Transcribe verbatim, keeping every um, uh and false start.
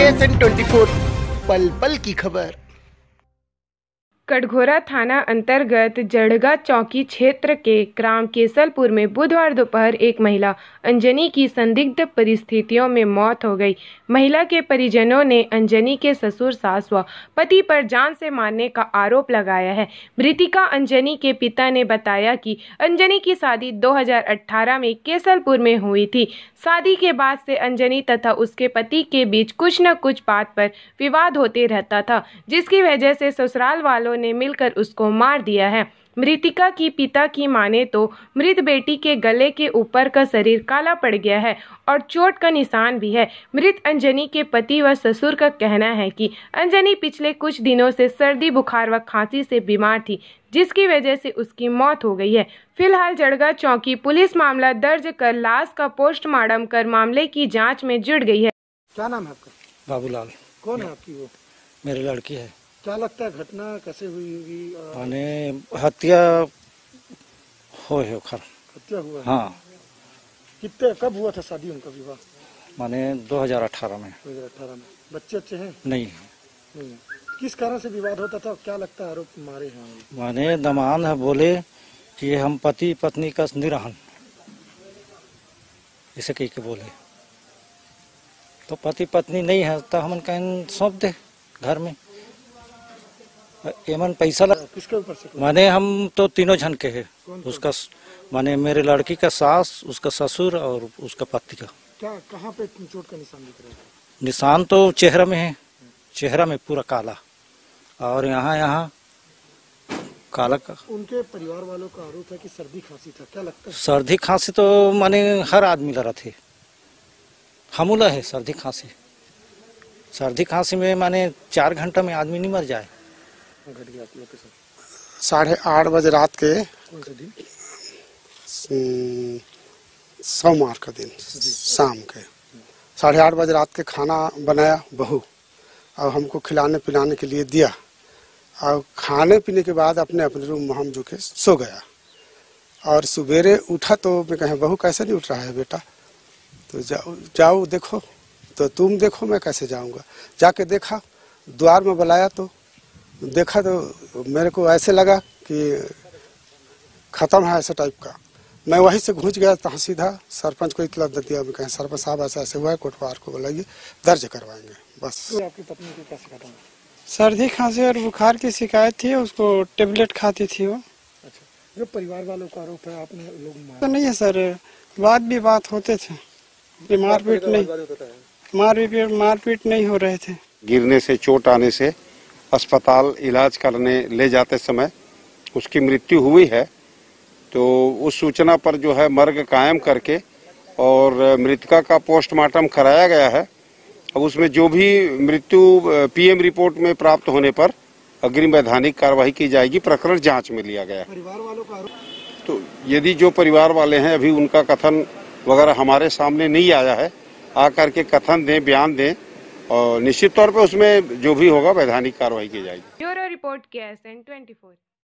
केएसएन twenty four, पल पल की खबर। कटघोरा थाना अंतर्गत जड़गा चौकी क्षेत्र के ग्राम केसलपुर में बुधवार दोपहर एक महिला अंजनी की संदिग्ध परिस्थितियों में मौत हो गई। महिला के परिजनों ने अंजनी के ससुर सास व पति पर जान से मारने का आरोप लगाया है। मृतिका अंजनी के पिता ने बताया कि अंजनी की शादी दो हज़ार अठारह में केसलपुर में हुई थी। शादी के बाद से अंजनी तथा उसके पति के बीच कुछ न कुछ बात पर विवाद होते रहता था, जिसकी वजह से ससुराल वालों ने मिलकर उसको मार दिया है। मृतिका की पिता की माने तो मृत बेटी के गले के ऊपर का शरीर काला पड़ गया है और चोट का निशान भी है। मृत अंजनी के पति व ससुर का कहना है कि अंजनी पिछले कुछ दिनों से सर्दी, बुखार व खांसी से बीमार थी, जिसकी वजह से उसकी मौत हो गई है। फिलहाल जड़गा चौकी पुलिस मामला दर्ज कर लाश का पोस्टमार्टम कर मामले की जाँच में जुट गई है। क्या नाम है आपका? बाबूलाल। कौन है आपकी वो? मेरी लड़की है। क्या लगता है घटना कैसे हुई होगी? माने हत्या हो है खर हत्या हुआ है? हाँ। कितने कब हुआ था शादी उनका विवाह? माने दो हज़ार अठारह में। दो हज़ार अठारह में। बच्चे अच्छे हैं? नहीं नहीं। किस कारण से विवाद होता था? क्या लगता है आरोप मारे हैं? माने दमान है बोले कि हम पति पत्नी का निरहन इसे कह के बोले, तो पति पत्नी नहीं है तो हम कहीं सौंप दे घर में। एमन पैसा लग... किसके ऊपर से? माने हम तो तीनों जन के है। उसका माने मेरे लड़की का सास, उसका ससुर और उसका पति का। क्या कहाँ पे चोट का निशान दिख रहा है? निशान तो चेहरा में है, चेहरा में पूरा काला और यहाँ यहाँ काला का। उनके परिवार वालों का आरोप है कि सर्दी खांसी था। क्या लगता है? सर्दी खांसी तो माने हर आदमी लड़ा थे, हमूला है सर्दी खांसी। सर्दी खांसी में माने चार घंटा में आदमी नहीं मर जाए। साढ़े आठ बजे रात के कौन सा दिन? सोमवार का दिन शाम के साढ़े आठ बजे रात के खाना बनाया बहू और हमको खिलाने पिलाने के लिए दिया और खाने पीने के बाद अपने अपने रूम में हम जो के सो गया। और सवेरे उठा तो मैं कहा बहू कैसे नहीं उठ रहा है बेटा? तो जाओ जाओ देखो। तो तुम देखो मैं कैसे जाऊंगा? जाके देखा, द्वार में बुलाया तो देखा तो मेरे को ऐसे लगा कि खत्म है ऐसा टाइप का। मैं वहीं से घुस गया तो सीधा सरपंच को इतला दिया। मैं कहें सरपंच साहब ऐसा ऐसे हुआ है, कोटवार को बुलाइए, दर्ज करवाएंगे बस। तो आपकी पत्नी को कैसे खत्म? सर्दी खांसी और बुखार की शिकायत थी, उसको टेबलेट खाती थी वो। अच्छा, जो परिवार वालों का आरोप है आपने लोग मार... तो नहीं है सर, बात भी बात होते थे, मारपीट नहीं मारपीट मारपीट नहीं हो रहे थे। गिरने से, चोट आने से अस्पताल इलाज करने ले जाते समय उसकी मृत्यु हुई है। तो उस सूचना पर जो है मर्ग कायम करके और मृतिका का पोस्टमार्टम कराया गया है। अब उसमें जो भी मृत्यु पीएम रिपोर्ट में प्राप्त होने पर अग्रिम वैधानिक कार्रवाई की जाएगी। प्रकरण जांच में लिया गया है। परिवार वालों का आरोप? तो यदि जो परिवार वाले हैं अभी उनका कथन वगैरह हमारे सामने नहीं आया है, आकर के कथन दें, बयान दें और निश्चित तौर पे उसमें जो भी होगा वैधानिक कार्रवाई की जाएगी। Bureau report KSN twenty four.